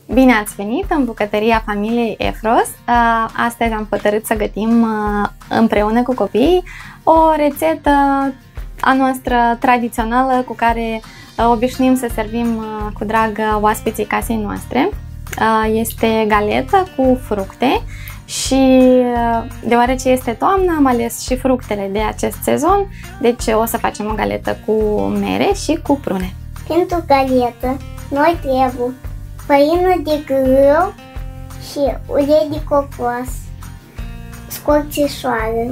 Bine ați venit în bucătăria familiei Efros. Astăzi am hotărât să gătim împreună cu copiii o rețetă a noastră tradițională cu care obișnuim să servim cu drag oaspeții casei noastre. Este galetă cu fructe și deoarece este toamnă am ales și fructele de acest sezon, deci o să facem o galetă cu mere și cu prune. Pentru galetă noi trebuie făină de grâu și ulei de cocos, scorțișoară,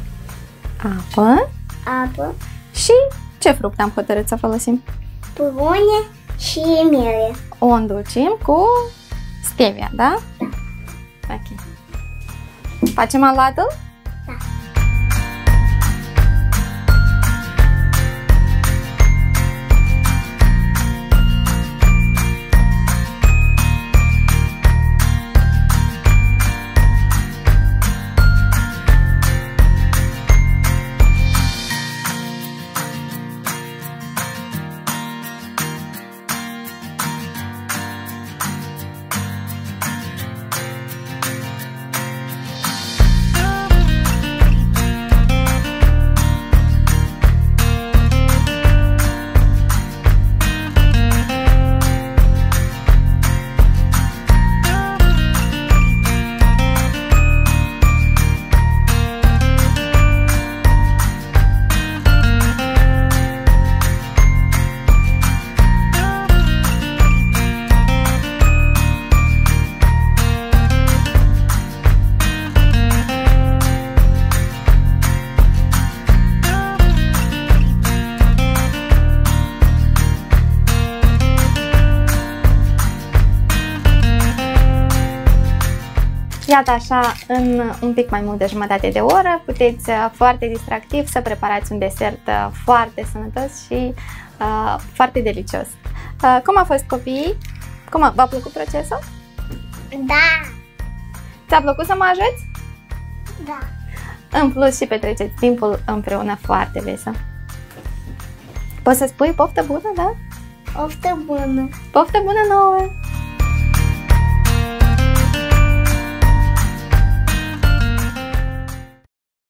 apă și ce fructe am hotărât să folosim? prune și mere. O îndulcim cu stevia, da? Da. Ok. Facem aluatul? Da. Iată așa, în un pic mai mult de jumătate de oră, puteți foarte distractiv să preparați un desert foarte sănătos și foarte delicios. Cum a fost, copiii? V-a plăcut procesul? Da! Ți-a plăcut să mă ajuți? Da! În plus și petreceți timpul împreună foarte vesel. Poți să spui poftă bună, da? Poftă bună! Poftă bună nouă!